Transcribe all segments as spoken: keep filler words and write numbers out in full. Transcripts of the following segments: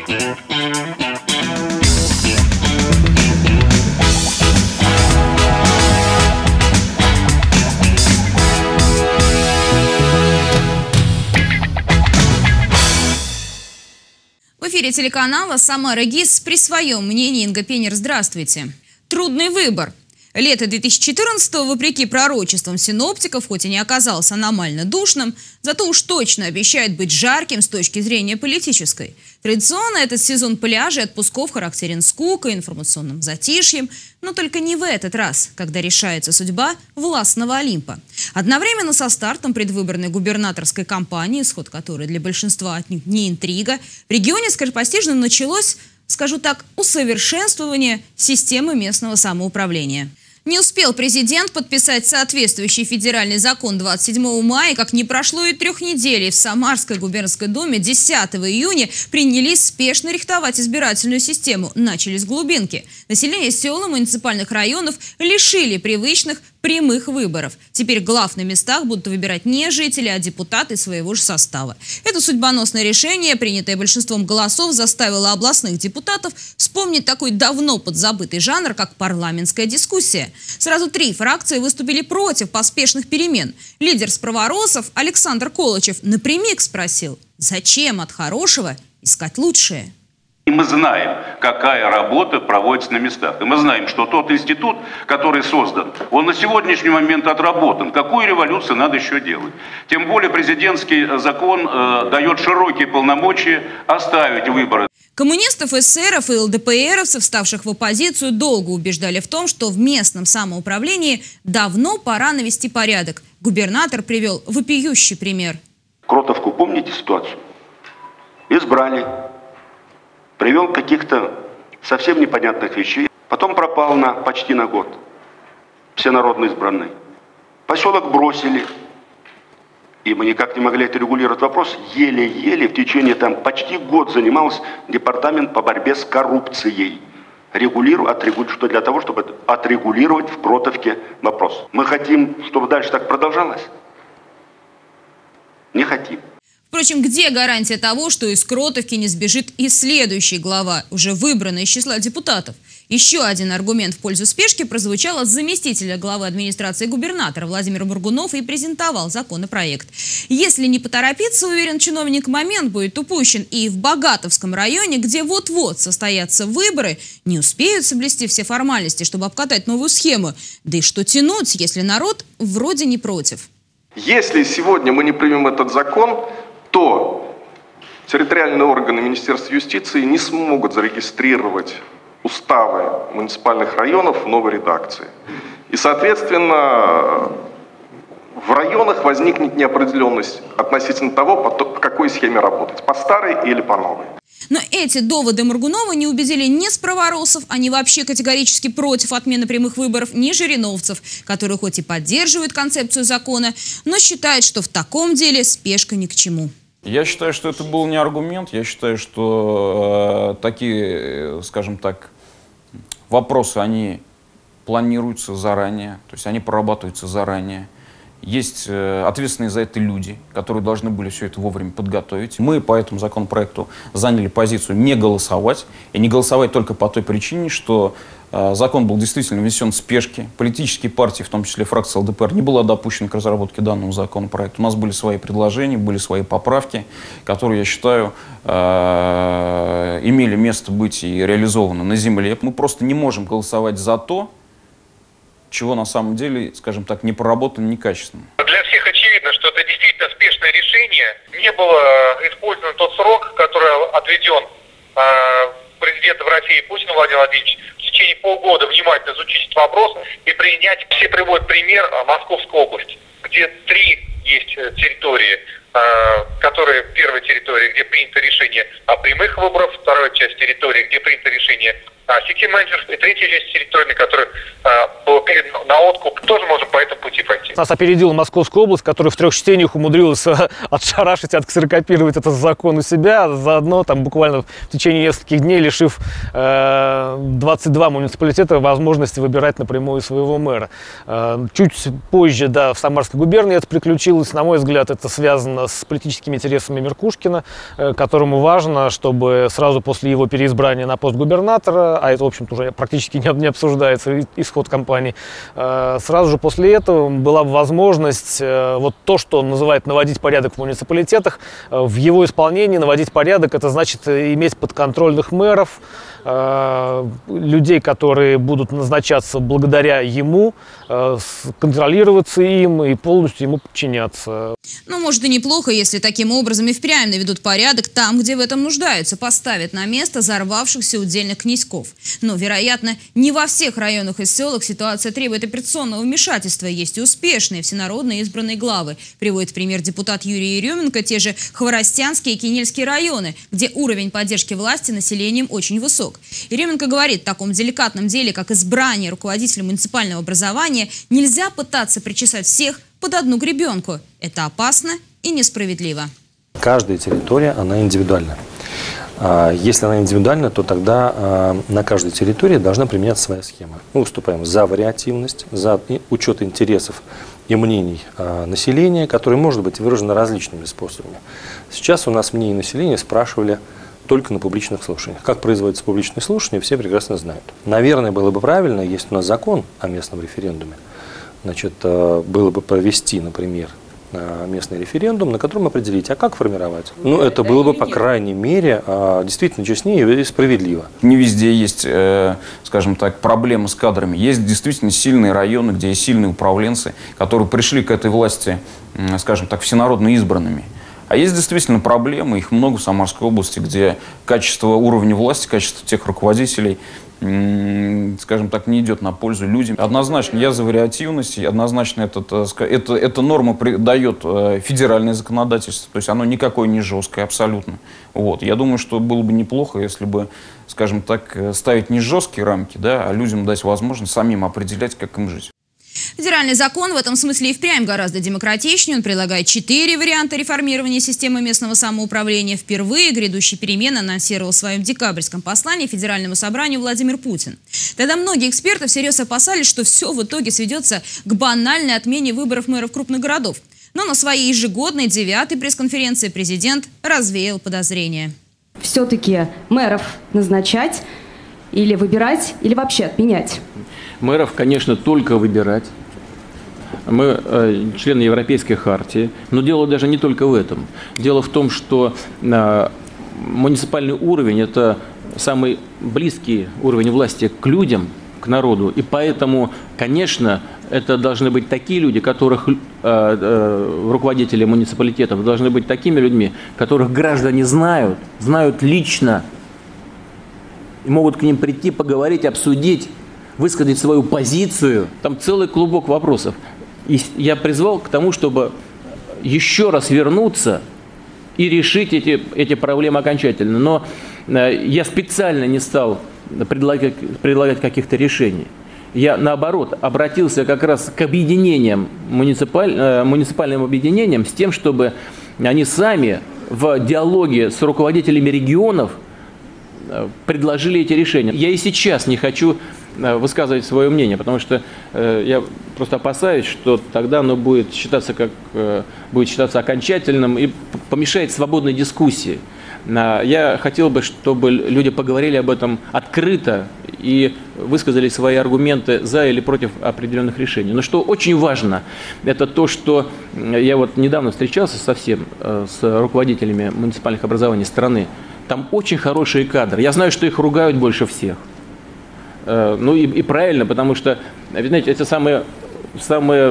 В эфире телеканала «Самара ГИС» при своем мнении Инга Пенер. Здравствуйте. Трудный выбор. Лето две тысячи четырнадцатого, вопреки пророчествам синоптиков, хоть и не оказалось аномально душным, зато уж точно обещает быть жарким с точки зрения политической. Традиционно этот сезон пляжей и отпусков характерен скукой, информационным затишьем, но только не в этот раз, когда решается судьба властного Олимпа. Одновременно со стартом предвыборной губернаторской кампании, исход которой для большинства отнюдь не интрига, в регионе скоропостижно началось, скажу так, усовершенствование системы местного самоуправления. Не успел президент подписать соответствующий федеральный закон двадцать седьмого мая, как не прошло и трех недель. В Самарской губернской думе десятого июня принялись спешно рихтовать избирательную систему. Начались глубинки. Население сел и муниципальных районов лишили привычных прямых выборов. Теперь глав на местах будут выбирать не жители, а депутаты своего же состава. Это судьбоносное решение, принятое большинством голосов, заставило областных депутатов вспомнить такой давно подзабытый жанр, как парламентская дискуссия. Сразу три фракции выступили против поспешных перемен. Лидер справоросов Александр Колычев напрямик спросил: зачем от хорошего искать лучшее? И мы знаем, какая работа проводится на местах. И мы знаем, что тот институт, который создан, он на сегодняшний момент отработан. Какую революцию надо еще делать? Тем более президентский закон э, дает широкие полномочия оставить выборы. Коммунистов, эсеров и ЛДПРовцев, ставших в оппозицию, долго убеждали в том, что в местном самоуправлении давно пора навести порядок. Губернатор привел вопиющий пример. Кротовку, помните ситуацию? Избрали. Привел каких-то совсем непонятных вещей. Потом пропал на почти на год. Всенародно избранный. Поселок бросили. И мы никак не могли это регулировать вопрос. Еле-еле в течение там почти год занимался департамент по борьбе с коррупцией. Регулирую, отрегулирую, что для того, чтобы отрегулировать в Кротовке вопрос. Мы хотим, чтобы дальше так продолжалось? Не хотим. Впрочем, где гарантия того, что из Кротовки не сбежит и следующий глава, уже выбранный из числа депутатов? Еще один аргумент в пользу спешки прозвучал от заместителя главы администрации губернатора. Владимир Моргунов и презентовал законопроект. Если не поторопиться, уверен чиновник, момент будет упущен. И в Богатовском районе, где вот-вот состоятся выборы, не успеют соблюсти все формальности, чтобы обкатать новую схему. Да и что тянуть, если народ вроде не против? Если сегодня мы не примем этот закон, то территориальные органы Министерства юстиции не смогут зарегистрировать уставы муниципальных районов в новой редакции. И, соответственно, в районах возникнет неопределенность относительно того, по какой схеме работать, по старой или по новой. Но эти доводы Моргунова не убедили ни справоросов, они вообще категорически против отмены прямых выборов, ни жириновцев, которые хоть и поддерживают концепцию закона, но считают, что в таком деле спешка ни к чему. Я считаю, что это был не аргумент. Я считаю, что э, такие, скажем так, вопросы, они планируются заранее, то есть они прорабатываются заранее. Есть э, ответственные за это люди, которые должны были все это вовремя подготовить. Мы по этому законопроекту заняли позицию не голосовать. И не голосовать только по той причине, что э, закон был действительно внесен в спешке. Политические партии, в том числе фракция ЛДПР, не была допущена к разработке данного законопроекта. У нас были свои предложения, были свои поправки, которые, я считаю, э, имели место быть и реализованы на земле. Мы просто не можем голосовать за то, чего на самом деле, скажем так, не проработано некачественно. Для всех очевидно, что это действительно спешное решение. Не было использован тот срок, который отведен э, президентом России Путину Владимиром Владимировичем в течение полгода внимательно изучить этот вопрос и принять. Все приводят пример Московской области, где три есть территории, э, которые первая территория, где принято решение о прямых выборах, вторая часть территории, где принято решение о сети менеджеров, и третья часть территории, которая э, была передана на откуп, тоже можем по этому пути пойти. Нас опередила Московская область, которая в трех чтениях умудрилась отшарашить, отксерокопировать этот закон у себя, заодно там буквально в течение нескольких дней лишив э, двадцать два муниципалитета возможности выбирать напрямую своего мэра. Э, чуть позже, да, в Самарской губернии это приключилось. На мой взгляд, это связано связано с политическими интересами Меркушкина, которому важно, чтобы сразу после его переизбрания на пост губернатора, а это, в общем-то, уже практически не обсуждается, исход кампании, сразу же после этого была возможность вот то, что он называет наводить порядок в муниципалитетах, в его исполнении наводить порядок, это значит иметь подконтрольных мэров, людей, которые будут назначаться благодаря ему, контролироваться им и полностью ему подчиняться. Ну, может и неплохо, если таким образом и впрямь наведут порядок там, где в этом нуждаются, поставят на место взорвавшихся удельных князьков. Но, вероятно, не во всех районах и селах ситуация требует операционного вмешательства. Есть и успешные всенародно избранные главы. Приводит в пример депутат Юрий Еременко те же Хворостянские и Кинельские районы, где уровень поддержки власти населением очень высок. Еременко говорит, в таком деликатном деле, как избрание руководителя муниципального образования, нельзя пытаться причесать всех под одну гребенку. Это опасно и несправедливо. Каждая территория, она индивидуальна. Если она индивидуальна, то тогда на каждой территории должна применяться своя схема. Мы выступаем за вариативность, за учет интересов и мнений населения, которые может быть выражены различными способами. Сейчас у нас мнение населения спрашивали только на публичных слушаниях. Как производятся публичные слушания, все прекрасно знают. Наверное, было бы правильно, есть у нас закон о местном референдуме, значит, было бы провести, например, местный референдум, на котором определить, а как формировать. Ну, это было бы, по крайней мере, действительно честнее и справедливо. Не везде есть, скажем так, проблемы с кадрами. Есть действительно сильные районы, где есть сильные управленцы, которые пришли к этой власти, скажем так, всенародно избранными. А есть действительно проблемы, их много в Самарской области, где качество уровня власти, качество тех руководителей, скажем так, не идет на пользу людям. Однозначно, я за вариативность, однозначно этот, это, эта норма дает федеральное законодательство, то есть оно никакое не жесткое абсолютно. Вот. Я думаю, что было бы неплохо, если бы, скажем так, ставить не жесткие рамки, да, а людям дать возможность самим определять, как им жить. Федеральный закон в этом смысле и впрямь гораздо демократичнее. Он предлагает четыре варианта реформирования системы местного самоуправления. Впервые грядущие перемены анонсировал в своем декабрьском послании Федеральному собранию Владимир Путин. Тогда многие эксперты всерьез опасались, что все в итоге сведется к банальной отмене выборов мэров крупных городов. Но на своей ежегодной девятой пресс-конференции президент развеял подозрения. Все-таки мэров назначать или выбирать, или вообще отменять? Мэров, конечно, только выбирать. Мы э, члены Европейской хартии, но дело даже не только в этом. Дело в том, что э, муниципальный уровень – это самый близкий уровень власти к людям, к народу. И поэтому, конечно, это должны быть такие люди, которых э, э, руководители муниципалитетов должны быть такими людьми, которых граждане знают, знают лично, и могут к ним прийти, поговорить, обсудить, высказать свою позицию. Там целый клубок вопросов. И я призвал к тому, чтобы еще раз вернуться и решить эти, эти проблемы окончательно. Но я специально не стал предлагать, предлагать каких-то решений. Я, наоборот, обратился как раз к объединениям, муниципаль, муниципальным объединениям, с тем, чтобы они сами в диалоге с руководителями регионов предложили эти решения. Я и сейчас не хочу высказывать свое мнение, потому что э, я просто опасаюсь, что тогда оно будет считаться, как, э, будет считаться окончательным и помешает свободной дискуссии. А я хотел бы, чтобы люди поговорили об этом открыто и высказали свои аргументы за или против определенных решений. Но что очень важно, это то, что я вот недавно встречался совсем э, с руководителями муниципальных образований страны. Там очень хорошие кадры. Я знаю, что их ругают больше всех. Ну и, и правильно, потому что, знаете, это самый, самый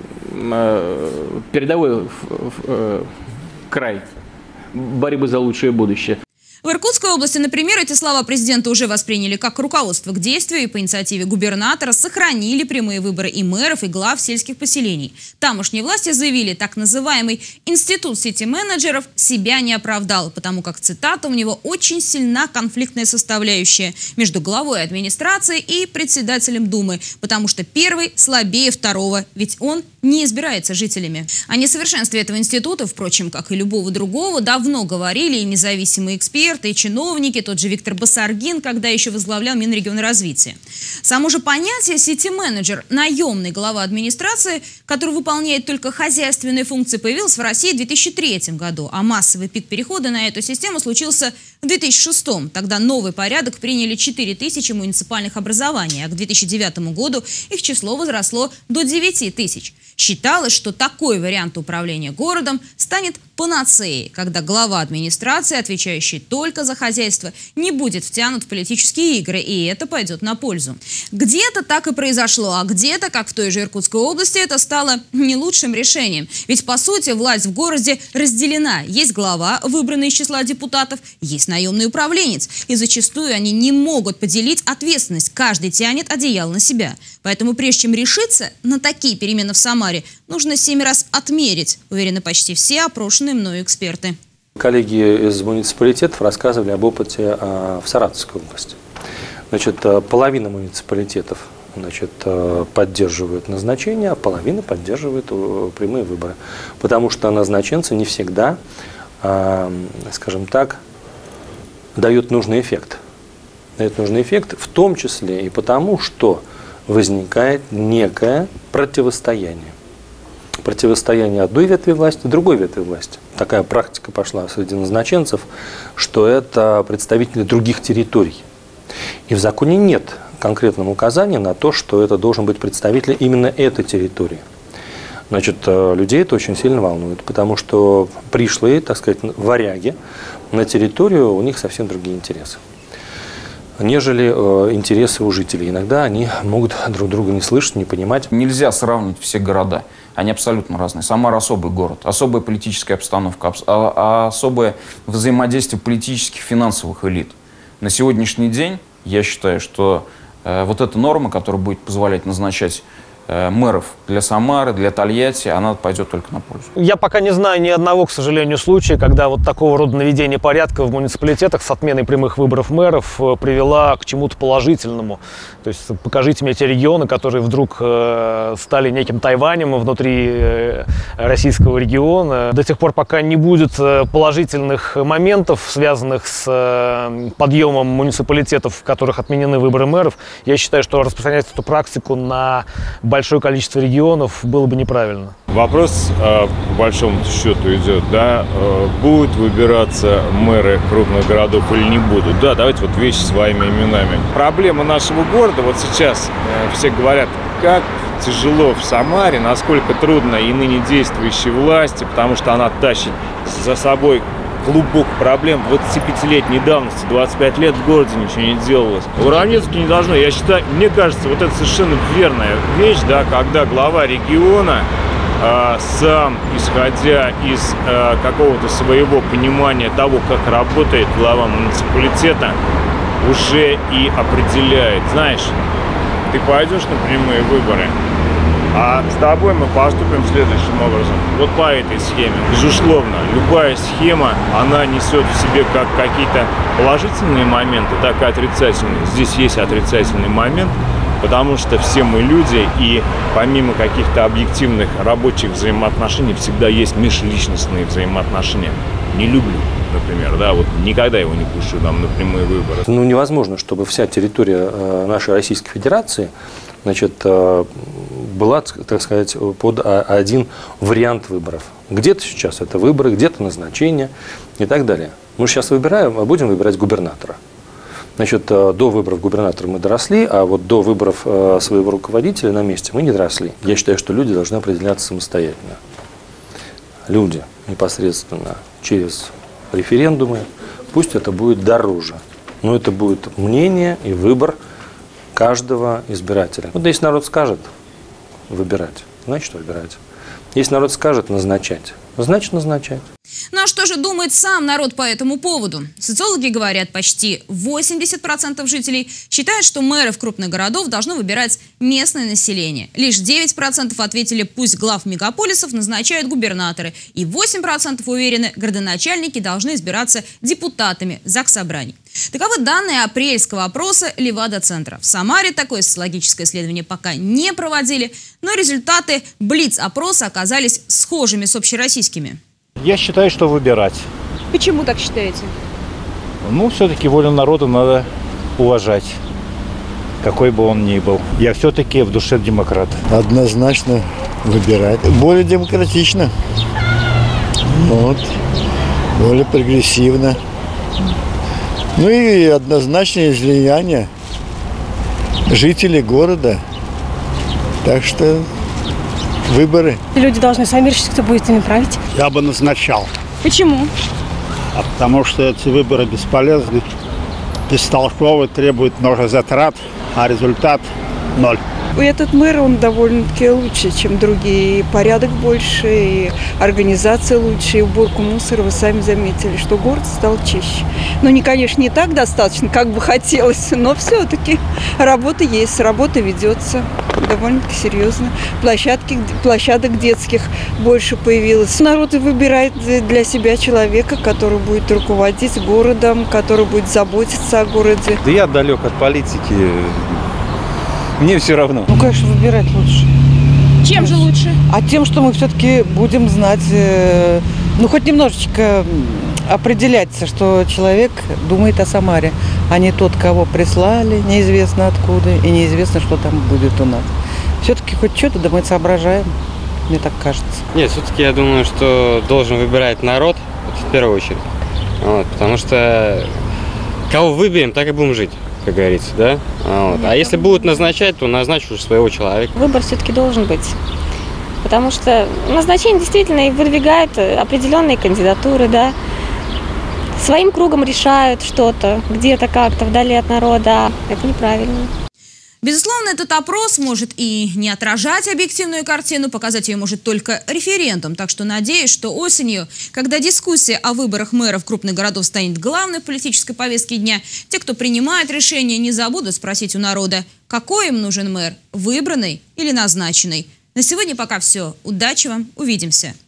э, передовой э, край борьбы за лучшее будущее. В Иркутской области, например, эти слова президента уже восприняли как руководство к действию и по инициативе губернатора сохранили прямые выборы и мэров, и глав сельских поселений. Тамошние власти заявили, так называемый институт сити-менеджеров себя не оправдал, потому как, цитата, у него очень сильна конфликтная составляющая между главой администрации и председателем Думы, потому что первый слабее второго, ведь он не избирается жителями. О несовершенстве этого института, впрочем, как и любого другого, давно говорили и независимые эксперты, эксперты и чиновники, тот же Виктор Басаргин, когда еще возглавлял Минрегионразвития. Само же понятие «сити-менеджер» – наемный глава администрации, который выполняет только хозяйственные функции, появилось в России в две тысячи третьем году, а массовый пик перехода на эту систему случился в две тысячи шестом. Тогда новый порядок приняли четыре тысячи муниципальных образований, а к две тысячи девятому году их число возросло до девяти тысяч. Считалось, что такой вариант управления городом станет панацеей, когда глава администрации, отвечающий только за хозяйство, не будет втянут в политические игры, и это пойдет на пользу. Где-то так и произошло, а где-то, как в той же Иркутской области, это стало не лучшим решением. Ведь, по сути, власть в городе разделена. Есть глава, выбранный из числа депутатов, есть наемный управленец. И зачастую они не могут поделить ответственность. Каждый тянет одеяло на себя. Поэтому, прежде чем решиться на такие перемены в Самаре, нужно семь раз отмерить, уверены почти все опрошенные мною эксперты. Коллеги из муниципалитетов рассказывали об опыте в Саратовской области. Значит, половина муниципалитетов, значит, поддерживают назначение, а половина поддерживает прямые выборы. Потому что назначенцы не всегда, скажем так, дают нужный эффект. Дают нужный эффект в том числе и потому, что возникает некое противостояние. Противостояние одной ветви власти, другой ветви власти. Такая практика пошла среди назначенцев, что это представители других территорий. И в законе нет конкретного указания на то, что это должен быть представитель именно этой территории. Значит, людей это очень сильно волнует, потому что пришлые, так сказать, варяги на территорию, у них совсем другие интересы, нежели э, интересы у жителей. Иногда они могут друг друга не слышать, не понимать. Нельзя сравнивать все города. Они абсолютно разные. Самара особый город, особая политическая обстановка, а, особое взаимодействие политических, финансовых элит. На сегодняшний день я считаю, что э, вот эта норма, которая будет позволять назначать э, мэров для Самары, для Тольятти, она пойдет только на пользу. Я пока не знаю ни одного, к сожалению, случая, когда вот такого рода наведение порядка в муниципалитетах с отменой прямых выборов мэров привела к чему-то положительному. То есть покажите мне те регионы, которые вдруг э, стали неким Тайванем внутри э, российского региона. До тех пор, пока не будет положительных моментов, связанных с э, подъемом муниципалитетов, в которых отменены выборы мэров, я считаю, что распространять эту практику на большое количество регионов было бы неправильно. Вопрос, э, по большому счету, идет, да, э, будут выбираться мэры крупных городов или не будут. Да, давайте вот вещи своими именами. Проблема нашего города, вот сейчас э, все говорят, как тяжело в Самаре, насколько трудно и ныне действующей власти, потому что она тащит за собой клубок проблем двадцатипятилетней давности, двадцать пять лет в городе ничего не делалось. Уравниться не должно. Я считаю, мне кажется, вот это совершенно верная вещь, да, когда глава региона э, сам, исходя из э, какого-то своего понимания того, как работает глава муниципалитета, уже и определяет. Знаешь, ты пойдешь на прямые выборы, а с тобой мы поступим следующим образом. Вот по этой схеме. Безусловно, любая схема, она несет в себе как какие-то положительные моменты, так и отрицательные. Здесь есть отрицательный момент, потому что все мы люди, и помимо каких-то объективных рабочих взаимоотношений, всегда есть межличностные взаимоотношения. Не люблю, например, да, вот никогда его не пущу там на прямые выборы. Ну, невозможно, чтобы вся территория нашей Российской Федерации, значит, была, так сказать, под один вариант выборов. Где-то сейчас это выборы, где-то назначение и так далее. Мы сейчас выбираем, а будем выбирать губернатора. Значит, до выборов губернатора мы доросли, а вот до выборов своего руководителя на месте мы не доросли. Я считаю, что люди должны определяться самостоятельно. Люди непосредственно через референдумы, пусть это будет дороже, но это будет мнение и выбор каждого избирателя. Вот если народ скажет выбирать, значит выбирать. Если народ скажет назначать, значит назначать. Ну а что же думает сам народ по этому поводу? Социологи говорят, почти восемьдесят процентов жителей считают, что мэров крупных городов должно выбирать местное население. Лишь девять процентов ответили, пусть глав мегаполисов назначают губернаторы. И восемь процентов уверены, городоначальники должны избираться депутатами заксобраний. Таковы данные апрельского опроса Левада-центра. В Самаре такое социологическое исследование пока не проводили, но результаты блиц-опроса оказались схожими с общероссийскими. Я считаю, что выбирать. Почему так считаете? Ну, все-таки волю народа надо уважать, какой бы он ни был. Я все-таки в душе демократ. Однозначно выбирать. Более демократично. Вот. Более прогрессивно. Ну и однозначное влияние жителей города. Так что выборы. Люди должны сами решить, кто будет ими править. Я бы назначал. Почему? А потому что эти выборы бесполезны, бестолковы, требуют много затрат, а результат ноль. Этот мэр, он довольно-таки лучше, чем другие. И порядок больше, и организация лучше, и уборку мусора. Вы сами заметили, что город стал чище. Ну, не, конечно, не так достаточно, как бы хотелось, но все-таки работа есть, работа ведется довольно-таки серьезно. Площадки, площадок детских больше появилось. Народ выбирает для себя человека, который будет руководить городом, который будет заботиться о городе. Да я далек от политики. Мне все равно. Ну, конечно, выбирать лучше. Чем же лучше? А тем, что мы все-таки будем знать, э, ну, хоть немножечко определяться, что человек думает о Самаре, а не тот, кого прислали, неизвестно откуда, и неизвестно, что там будет у нас. Все-таки хоть что-то, да мы соображаем, мне так кажется. Нет, все-таки я думаю, что должен выбирать народ, в первую очередь. Вот, потому что кого выберем, так и будем жить, как говорится, да? Вот. А если будут назначать, то назначат уже своего человека. Выбор все-таки должен быть. Потому что назначение действительно и выдвигают определенные кандидатуры, да. Своим кругом решают что-то, где-то как-то вдали от народа. Это неправильно. Безусловно, этот опрос может и не отражать объективную картину, показать ее может только референдум. Так что надеюсь, что осенью, когда дискуссия о выборах мэров крупных городов станет главной в политической повестке дня, те, кто принимает решения, не забудут спросить у народа, какой им нужен мэр, выбранный или назначенный. На сегодня пока все. Удачи вам, увидимся.